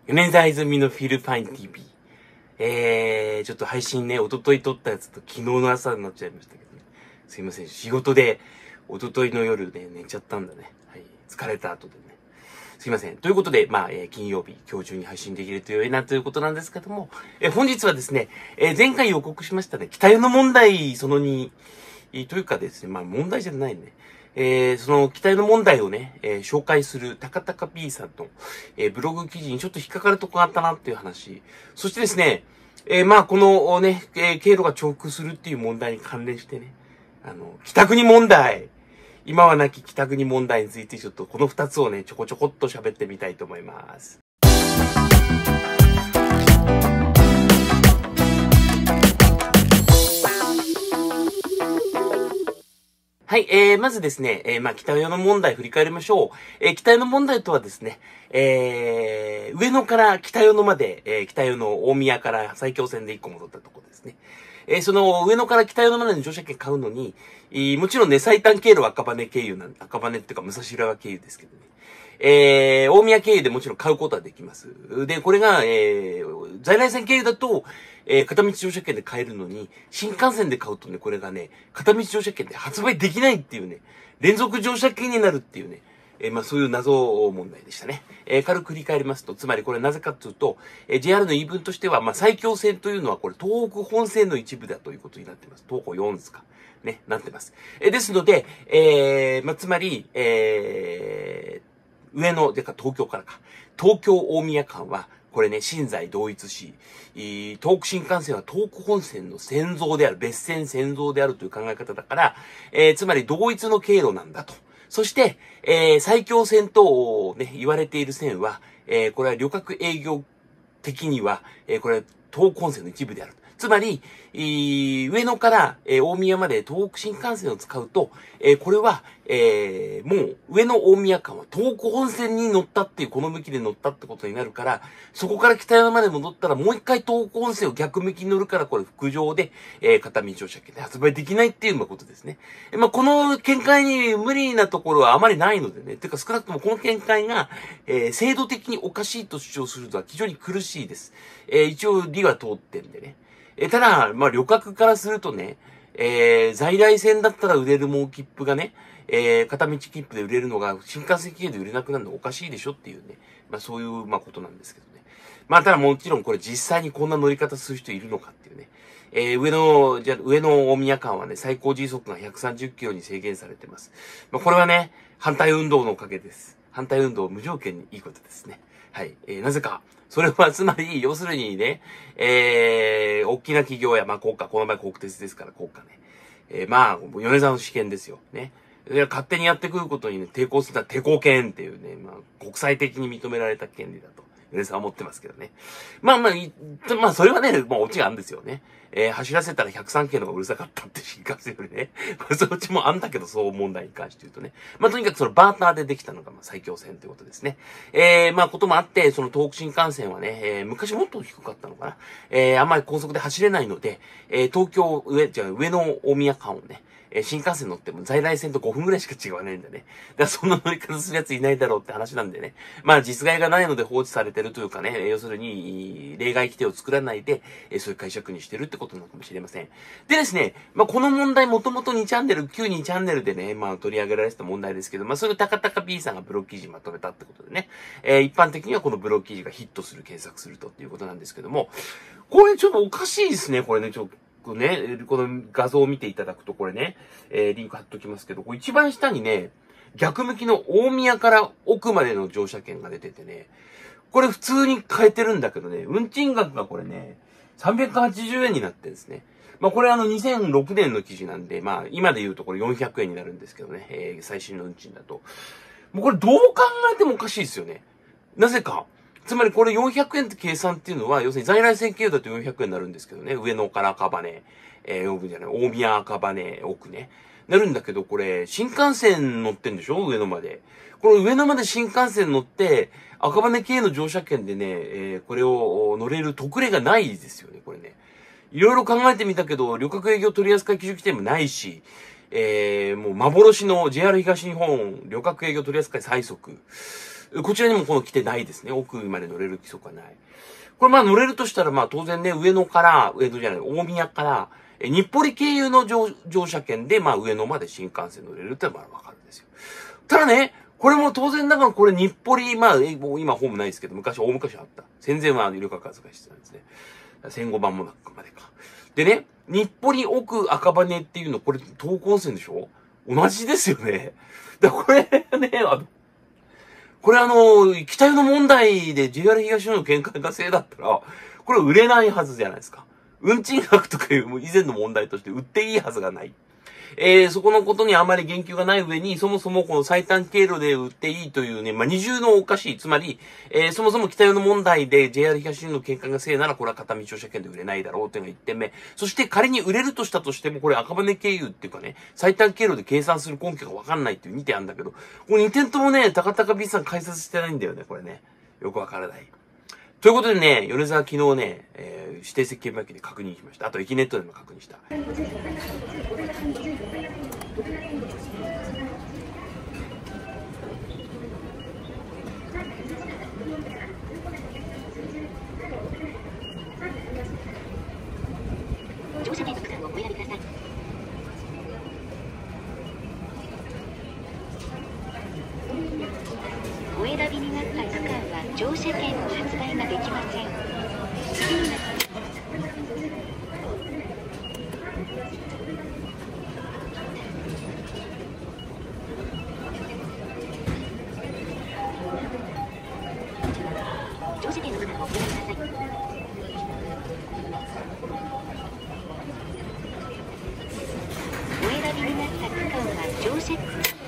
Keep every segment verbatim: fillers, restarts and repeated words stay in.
米沢泉のフィルパイン ティーブイ。えー、ちょっと配信ね、一昨日撮ったやつと昨日の朝になっちゃいましたけどね。すいません。仕事で、一昨日の夜ね、寝ちゃったんだね。はい。疲れた後でね。すいません。ということで、まあ、えー、金曜日、今日中に配信できると良いなということなんですけども、えー、本日はですね、えー、前回予告しましたね、北湯の問題そのに、というかですね、まあ問題じゃないね。えー、その期待の問題をね、えー、紹介する高高 P さんの、えー、ブログ記事にちょっと引っかかるとこがあったなっていう話。そしてですね、えー、まあこのね、えー、経路が重複するっていう問題に関連してね、あの、北国問題、今はなき北国問題についてちょっとこの二つをね、ちょこちょこっと喋ってみたいと思います。はい、えー、まずですね、えー、まあ、北与野問題振り返りましょう。えー、北与野問題とはですね、えー、上野から北与野まで、えー、北与野大宮から埼京線で一個戻ったところですね。えー、その上野から北与野までの乗車券買うのに、えー、もちろんね、最短経路は赤羽経由なん、赤羽っていうか武蔵浦和経由ですけどね。えー、大宮経由でもちろん買うことはできます。で、これが、えー、在来線経由だと、えー、片道乗車券で買えるのに、新幹線で買うとね、これがね、片道乗車券で発売できないっていうね、連続乗車券になるっていうね、えー、まあそういう謎問題でしたね。えー、軽く振り返りますと、つまりこれなぜかというと、えー、ジェイアール の言い分としては、まあ埼京線というのはこれ東北本線の一部だということになっています。東北よんですか。ね、なってます。えー、ですので、えー、まあつまり、えー、上野、でか東京からか。東京大宮間は、これね、新在同一し、東北新幹線は東北本線の線造である、別線線造であるという考え方だから、えー、つまり同一の経路なんだと。そして、えー、埼京線と、ね、言われている線は、えー、これは旅客営業的には、えー、これは東北本線の一部である。つまり、上野から、えー、大宮まで東北新幹線を使うと、えー、これは、えー、もう上野大宮間は東北本線に乗ったっていう、この向きで乗ったってことになるから、そこから北山まで戻ったらもう一回東北本線を逆向きに乗るから、これ副上で、えー、片道乗車券で発売できないっていうことですね。えー、まあ、この見解に無理なところはあまりないのでね。てか少なくともこの見解が、えー、制度的におかしいと主張するのは非常に苦しいです。えー、一応理は通ってんでね。え、ただ、まあ、旅客からするとね、えー、在来線だったら売れるもう切符がね、えー、片道切符で売れるのが新幹線経由で売れなくなるのおかしいでしょっていうね。まあ、そういう、まあ、ことなんですけどね。まあ、ただもちろんこれ実際にこんな乗り方する人いるのかっていうね。えー、上野、じゃ、上野大宮間はね、最高時速がひゃくさんじゅっキロに制限されてます。まあ、これはね、反対運動のおかげです。反対運動無条件にいいことですね。はい。えー、なぜか。それはつまり、要するにね、えー、大きな企業や、まあ、国家、この場合国鉄ですから国家ね。えー、まあ、米沢の試験ですよ。ね。勝手にやってくることにね、抵抗するのは抵抗権っていうね、まあ、国際的に認められた権利だと。米沢は思ってますけどね。まあまあ、まあ、それはね、まあ、オチがあるんですよね。えー、走らせたらひゃくさん系の方がうるさかったって新幹線よりね。そっちもあんだけど、そう問題に関して言うとね。まあ、とにかくそのバーターでできたのが、まあ、埼京線ということですね。えー、まあ、こともあって、その東北新幹線はね、えー、昔もっと低かったのかな。えー、あんまり高速で走れないので、えー、東京上、じゃ上野大宮間をね、えー、新幹線乗っても在来線とごふんぐらいしか違わないんだね。だからそんな乗り方するやついないだろうって話なんでね。まあ実害がないので放置されてるというかね、要するに、例外規定を作らないで、えー、そういう解釈にしてるってことなのかもしれません。でですね、まあこの問題もともとにチャンネル、旧にチャンネルでね、まあ取り上げられてた問題ですけど、まあそれを高高 P さんがブログ記事まとめたってことでね、えー、一般的にはこのブログ記事がヒットする、検索するとっていうことなんですけども、これちょっとおかしいですね、これね、ちょっと。ね、この画像を見ていただくとこれね、えー、リンク貼っときますけど、これ一番下にね、逆向きの大宮から奥までの乗車券が出ててね、これ普通に買えてるんだけどね、運賃額がこれね、さんびゃくはちじゅうえんになってるんですね。まあこれあのにせんろくねんの記事なんで、まあ今で言うとこれよんひゃくえんになるんですけどね、えー、最新の運賃だと。もうこれどう考えてもおかしいですよね。なぜか。つまりこれよんひゃくえんって計算っていうのは、要するに在来線経由だとよんひゃくえんになるんですけどね。上野から赤羽、えー、奥じゃない、大宮赤羽、奥ね。なるんだけど、これ、新幹線乗ってんでしょ上野まで。この上野まで新幹線乗って、赤羽経由の乗車券でね、えー、これを乗れる特例がないですよね、これね。いろいろ考えてみたけど、旅客営業取扱基準規定もないし、えー、もう幻の ジェイアール 東日本旅客営業取扱最速。 こちらにもこの来てないですね。奥まで乗れる規則はない。これまあ乗れるとしたらまあ当然ね、上野から、上野じゃない、大宮から、え日暮里経由の乗乗車券でまあ上野まで新幹線乗れるってまあわかるんですよ。ただね、これも当然ながらこれ日暮里、まあ今ホームないですけど、昔、大昔あった。戦前は旅客扱いしてたんですね。戦後間もなくまでか。でね、日暮里奥赤羽っていうの、これ東北温泉でしょ？同じですよね。だこれね、あの、これあの、北湯の問題で ジェイアール 東日本の見解が正だったら、これ売れないはずじゃないですか。運賃額とかいう以前の問題として売っていいはずがない。えー、そこのことにあまり言及がない上に、そもそもこの最短経路で売っていいというね、まあ、二重のおかしい。つまり、えー、そもそも北寄の問題で ジェイアール 東日本の見解が正なら、これは片道乗車券で売れないだろうというのが一点目。そして仮に売れるとしたとしても、これ赤羽経由っていうかね、最短経路で計算する根拠がわかんないっていうにてんあるんだけど、このにてんともね、高高 B さん解説してないんだよね、これね。よくわからない。ということでね、米沢昨日ね、えー、指定席券売機で確認しました。あと、エキネットでも確認した。乗車券の区間をお選びください。お選びになった区間は乗車券の発売ができません。次にな乗車券の区間をお選びください。お選びになった区間は乗車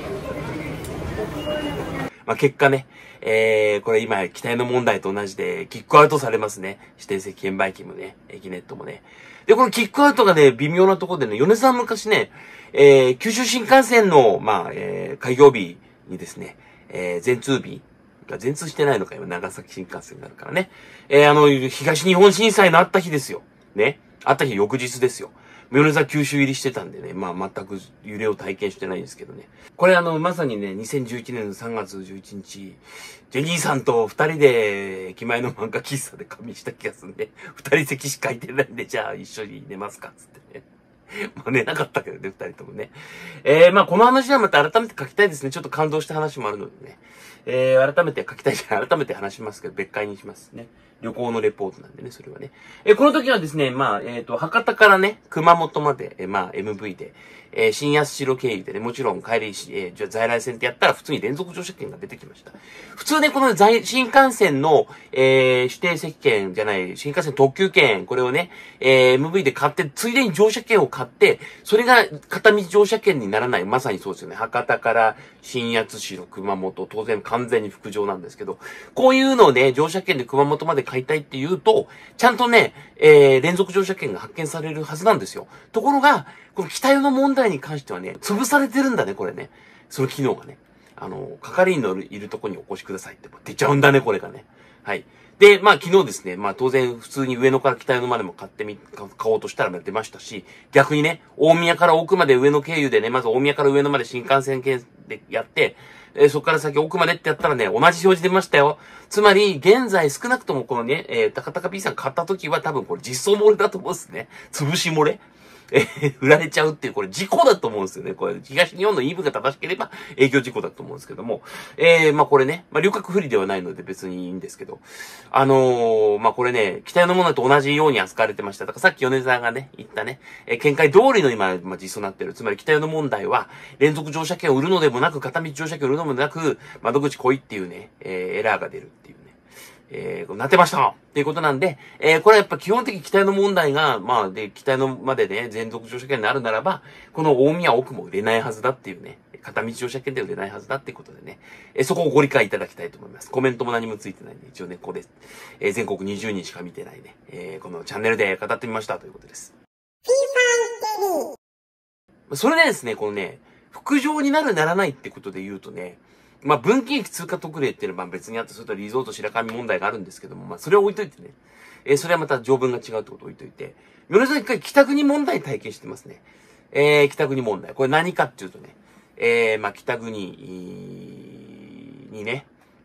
まあ、結果ね、えー、これ今、期待の問題と同じで、キックアウトされますね。指定席券売機もね、エキネットもね。で、このキックアウトがね、微妙なところでね、米さん昔ね、えー、九州新幹線の、まあ、えー、開業日にですね、えー、全通日、全通してないのか、今、長崎新幹線になるからね。えー、あの、東日本震災のあった日ですよ。ね。あった日翌日ですよ。米沢九州入りしてたんでね、まあ全く揺れを体験してないんですけどね。これあの、まさにね、にせんじゅういちねんのさんがつじゅういちにち、ジェニーさんと二人で、駅前の漫画喫茶で仮眠した気がするんで、二人席しかいてないんで、じゃあ一緒に寝ますか、つってね。まあ寝なかったけどね、二人ともね。えー、まあこの話はまた改めて書きたいですね。ちょっと感動した話もあるのでね。えー、改めて書きたいじゃん。改めて話しますけど、別回にしますね。旅行のレポートなんでね、それはね。えー、この時はですね、まあ、えっと、博多からね、熊本まで、えー、まあ、エムブイ で、えー、新安城経由でね、もちろん帰りし、えー、じゃ在来線ってやったら普通に連続乗車券が出てきました。普通ね、この在、新幹線の、えー、指定席券じゃない、新幹線特急券、これをね、えー、エムブイ で買って、ついでに乗車券を買って、それが片道乗車券にならない、まさにそうですよね。博多から新八代、熊本、当然完全に副乗なんですけど、こういうのをね、乗車券で熊本まで買いたいって言うと、ちゃんとね、えー、連続乗車券が発見されるはずなんですよ。ところが、この北湯の問題に関してはね、潰されてるんだね、これね。その機能がね。あの、係員のいるとこにお越しくださいって出ちゃうんだね、これがね。はい。で、まあ昨日ですね、まあ当然普通に上野から北野までも買ってみ、買おうとしたら出ましたし、逆にね、大宮から奥まで上野経由でね、まず大宮から上野まで新幹線系でやって、えー、そこから先奥までってやったらね、同じ表示出ましたよ。つまり、現在少なくともこのね、えー、高高 B さん買った時は多分これ実装漏れだと思うんですね。潰し漏れ。えー、売られちゃうっていう、これ事故だと思うんですよね。これ、東日本の イーブイ が正しければ営業事故だと思うんですけども。えー、まあこれね、まあ旅客不利ではないので別にいいんですけど。あのー、まあこれね、北のものと同じように扱われてました。だからさっき米沢がね、言ったね、えー、見解通りの今、まあ実装になってる。つまり北の問題は、連続乗車券を売るのでもなく、片道乗車券を売るのでもなく、窓口来いっていうね、えー、エラーが出るっていうね。えー、なってましたっていうことなんで、えー、これはやっぱ基本的に期待の問題が、まあ、で、期待のまでね、全続乗車券になるならば、この大宮奥も売れないはずだっていうね、片道乗車券で売れないはずだっていうことでね、えー、そこをご理解いただきたいと思います。コメントも何もついてないんで、一応ね、ここで、えー、全国にじゅうにんしか見てないね、えー、このチャンネルで語ってみましたということです。ピーさんテリー。それでですね、このね、副乗になるならないってことで言うとね、まあ、分岐駅通過特例っていうのは別にあって、それとリゾート白神問題があるんですけども、まあ、それを置いといてね。えー、それはまた条文が違うってことを置いといて。米沢一回北国問題体験してますね。えー、北国問題。これ何かっていうとね、えー、まあ、北国にね、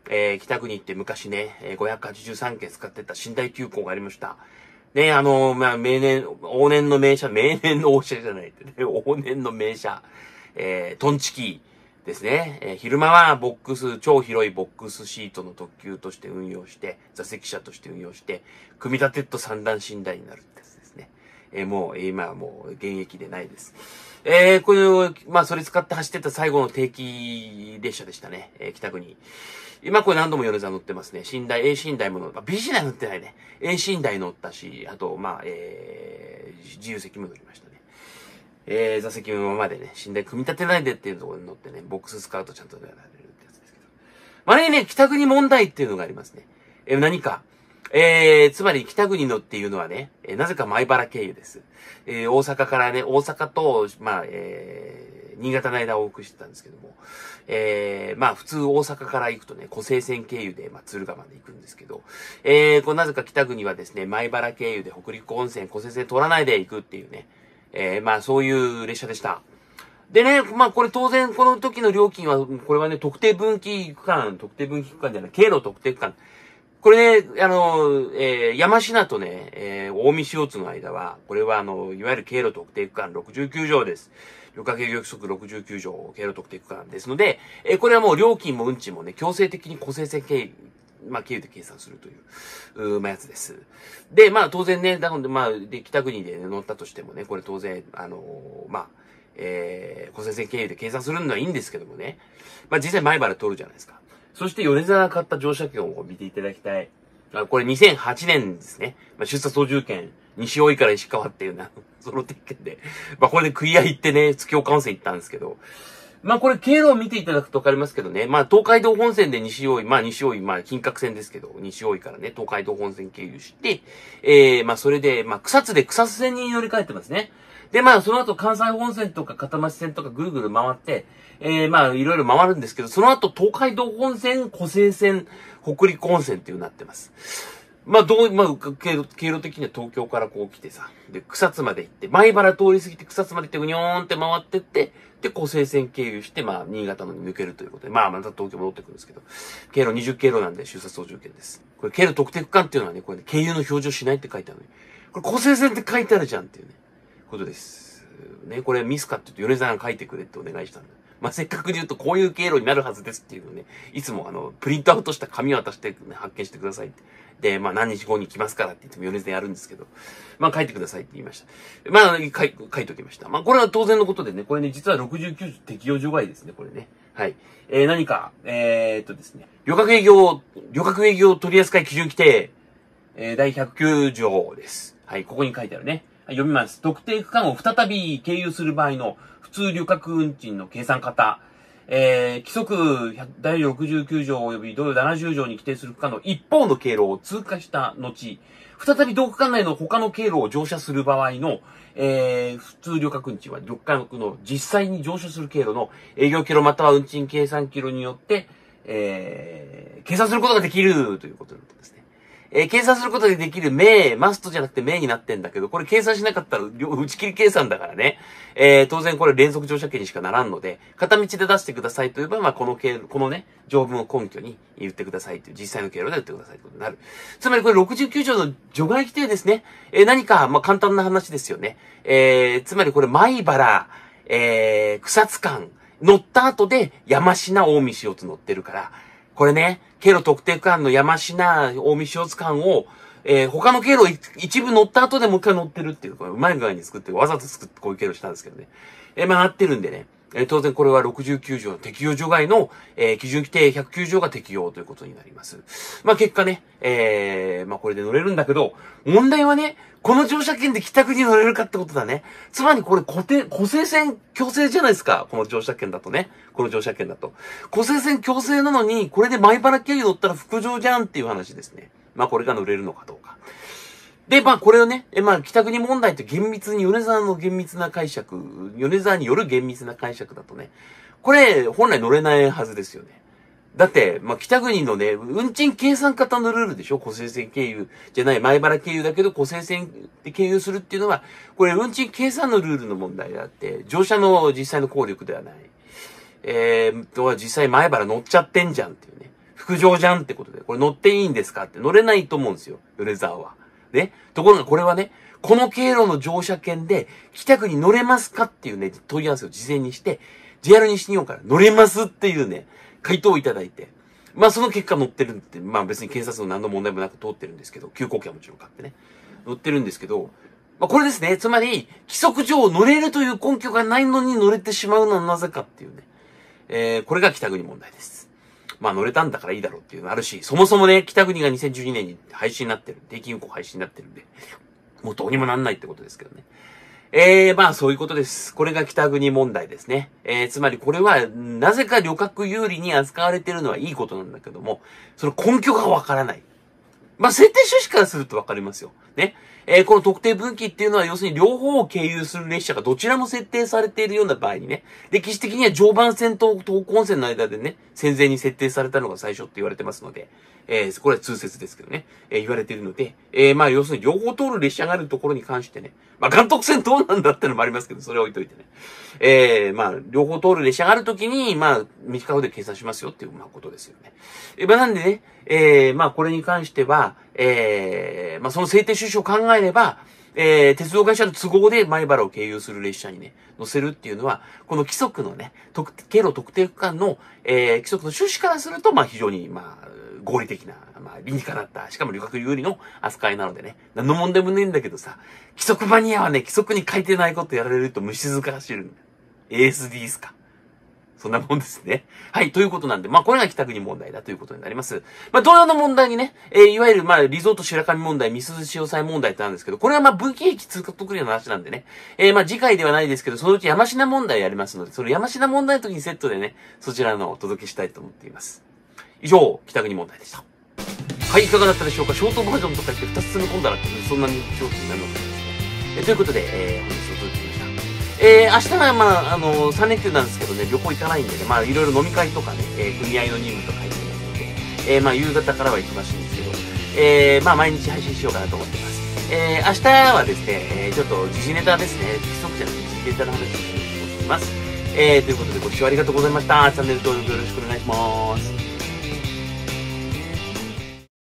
えー、北国って昔ね、えー、ごひゃくはちじゅうさんけん使ってた寝台急行がありました。ね、あの、まあ、名年、往年の名車、名年の王車じゃないってね、往年の名車、えー、トンチキですね。えー、昼間はボックス、超広いボックスシートの特急として運用して、座席車として運用して、組み立てっと三段寝台になるってやつですね。えー、もう、今はもう現役でないです。えー、これ、まあ、それ使って走ってた最後の定期列車でしたね。えー、北国。今これ何度も米沢乗ってますね。寝台、A 寝台も乗った。B 寝台乗ってないね。A 寝台乗ったし、あと、まあ、えー、自由席も乗りましたね。えー、座席のままでね、寝台組み立てないでっていうところに乗ってね、ボックス使うとちゃんとやられるってやつですけど。まあね、ね、北国問題っていうのがありますね。えー、何か。えー、つまり北国のっていうのはね、えー、なぜか米原経由です。えー、大阪からね、大阪と、まあ、えー、新潟の間を往復してたんですけども、えー、まあ普通大阪から行くとね、湖西線経由で、まあ敦賀まで行くんですけど、えー、こうなぜか北国はですね、米原経由で北陸温泉、湖西線通らないで行くっていうね、えー、まあそういう列車でした。でね、まあこれ当然この時の料金は、これはね、特定分岐区間、特定分岐区間じゃない、経路特定区間。これね、あの、えー、山科とね、えー、大見塩津の間は、これはあの、いわゆる経路特定区間ろくじゅうきゅうじょうです。旅客営業規則ろくじゅうきゅうじょう、経路特定区間ですので、えー、これはもう料金も運賃もね、強制的に湖西線経由、まあ、経由で計算するという、うー、まあ、やつです。で、まあ、当然ね、なので、まあ、で、北国で、ね、乗ったとしてもね、これ当然、あのー、まあ、えー、湖西線経由で計算するのはいいんですけどもね、まあ、実際米原通るじゃないですか。そして米沢が買った乗車券を見ていただきたい。あ、これにせんはちねんですね。まあ、出札操縦券、西大井から石川っていうな、その鉄券で。まあ、これでクリア行ってね、月岡温泉行ったんですけど。まあ、これ経路を見ていただくとわかりますけどね。まあ、東海道本線で西大井、まあ、西大井、まあ、金閣線ですけど、西大井からね、東海道本線経由して、えー、まあ、それで、まあ、草津で草津線に乗り換えてますね。で、まあ、その後、関西本線とか片町線とかぐるぐる回って、えー、まあ、いろいろ回るんですけど、その後、東海道本線、湖西線、北陸本線っていうなってます。まあ、どう、まあ、経路、経路的には東京からこう来てさ、で、草津まで行って、米原通り過ぎて草津まで行って、うにょーんって回ってって、で、湖西線経由して、まあ、新潟のに抜けるということで、まあ、また東京戻ってくるんですけど、経路にじゅっけいろなんで、出札操縦券です。これ、経路特定区間っていうのはね、これね、経由の表示をしないって書いてあるのに、これ、湖西線って書いてあるじゃんっていうね、ことです。ね、これミスかって言うと、米沢が書いてくれってお願いしたんだ。まあ、せっかくで言うと、こういう経路になるはずですっていうのをね、いつもあの、プリントアウトした紙を渡して、ね、発見してくださいって。で、まあ、何日後に来ますからって言っても米沢やるんですけど、まあ、書いてくださいって言いました。まあ、書い、書いておきました。まあ、これは当然のことでね、これね、実はろくじゅうきゅうじょう適用除外ですね、これね。はい。えー、何か、えー、っとですね、旅客営業、旅客営業取扱基準規定、えー、だいひゃくきゅうじょうです。はい、ここに書いてあるね。読みます。特定区間を再び経由する場合の普通旅客運賃の計算方。えー、規則だいろくじゅうきゅうじょう及び同ななじゅうじょうに規定する区間の一方の経路を通過した後、再び同区間内の他の経路を乗車する場合の、えー、普通旅客運賃は旅客の実際に乗車する経路の営業キロまたは運賃計算キロによって、えー、計算することができるということなんですね。えー、計算することができる名、マストじゃなくて名になってんだけど、これ計算しなかったら打ち切り計算だからね。えー、当然これ連続乗車券にしかならんので、片道で出してくださいといえば、まあ、この経路、このね、条文を根拠に言ってくださいという、実際の経路で言ってくださいということになる。つまりこれろくじゅうきゅうじょうの除外規定ですね。えー、何か、まあ、簡単な話ですよね。えー、つまりこれ、米原、えー、草津間、乗った後で山科、大見塩津乗ってるから、これね、経路特定区間の山科、大見塩津間を、えー、他の経路一部乗った後でもう一回乗ってるっていう、これうまい具合に作って、わざと作ってこういう経路したんですけどね。えー、まあ、合ってるんでね。えー、当然これはろくじゅうきゅうじょうの適用除外の、えー、基準規定ひゃくきゅうじょうが適用ということになります。まあ、結果ね、えー、まあ、これで乗れるんだけど、問題はね、この乗車券で北区に乗れるかってことだね。つまりこれ固定、湖西線強制じゃないですか。この乗車券だとね。この乗車券だと。湖西線強制なのに、これで米原経由乗ったら副乗じゃんっていう話ですね。まあこれが乗れるのかどうか。で、まあこれをね、えまあ北国問題って厳密に米沢の厳密な解釈、米沢による厳密な解釈だとね、これ本来乗れないはずですよね。だって、まあ、北国のね、運賃計算方のルールでしょ？湖西線経由じゃない、米原経由だけど湖西線で経由するっていうのは、これ運賃計算のルールの問題であって、乗車の実際の効力ではない。えー、とは実際米原乗っちゃってんじゃんっていうね。 副乗じゃんってことで、これ乗っていいんですかって乗れないと思うんですよ、米沢は。ね。ところがこれはね、この経路の乗車券で北区に乗れますかっていうね、問い合わせを事前にして、ジェイアール 西日本から乗れますっていうね、回答をいただいて、まあその結果乗ってるって、まあ別に警察の何の問題もなく通ってるんですけど、急行機はもちろん買ってね、乗ってるんですけど、まあこれですね、つまり、規則上乗れるという根拠がないのに乗れてしまうのはなぜかっていうね、えー、これが北国問題です。まあ乗れたんだからいいだろうっていうのあるし、そもそもね、北国がにせんじゅうにねんに廃止になってる、定期運行廃止になってるんで、もうどうにもなんないってことですけどね。えー、まあそういうことです。これが北国問題ですね。えー、つまりこれは、なぜか旅客有利に扱われているのはいいことなんだけども、その根拠がわからない。まあ設定趣旨からするとわかりますよ。ね。えー、この特定分岐っていうのは要するに両方を経由する列車がどちらも設定されているような場合にね、歴史的には常磐線と東根線の間でね、戦前に設定されたのが最初って言われてますので、えー、これは通説ですけどね、えー、言われているので、えー、まあ要するに両方通る列車があるところに関してね、まあ関東線どうなんだってのもありますけど、それは置いといてね。えー、まあ両方通る列車があるときに、まあ短い方で計算しますよっていう、まあことですよね。えー、まあなんでね、えー、まあこれに関しては、えー、まあその制定趣旨を考えれば、えー、鉄道会社の都合で米原を経由する列車にね、乗せるっていうのは、この規則のね、特経路特定区間の、えー、規則の趣旨からすると、まあ非常に、まあ、合理的な、まあ理にかなった、しかも旅客有利の扱いなのでね、何の問題もねえんだけどさ、規則マニアはね、規則に書いてないことやられると虫塚走るんだよ。エーエスディー ですか。そんなもんですね。はい、ということなんで、まあこれが北国問題だということになります。まあ同様の問題にね、えー、いわゆるまあリゾート白神問題、ミスズ潮騒問題ってあるんですけど、これはまあ分岐駅通過特例の話なんでね、えー、まあ次回ではないですけど、そのうち山科問題やりますので、その山科問題の時にセットでね、そちらのお届けしたいと思っています。以上、北国問題でした。はい、いかがだったでしょうか。ショートバージョンとか言ってふたつ詰め込んだらそんなに商品になるのかですね。えー、ということで、えー、本日お届けしました。えー、明日はまあ、あのー、さん連休なんですけどね、旅行行かないんでね、まあ、いろいろ飲み会とかね、えー、組合の任務とか入ってますので、えー、まあ、夕方からは忙しいんですけど、えー、まあ、毎日配信しようかなと思ってます。えー、明日はですね、えー、ちょっと時事ネタですね、規則じゃなくて時事ネタの話をしていきたいと思います。えー、ということでご視聴ありがとうございました。チャンネル登録よろしくお願いします。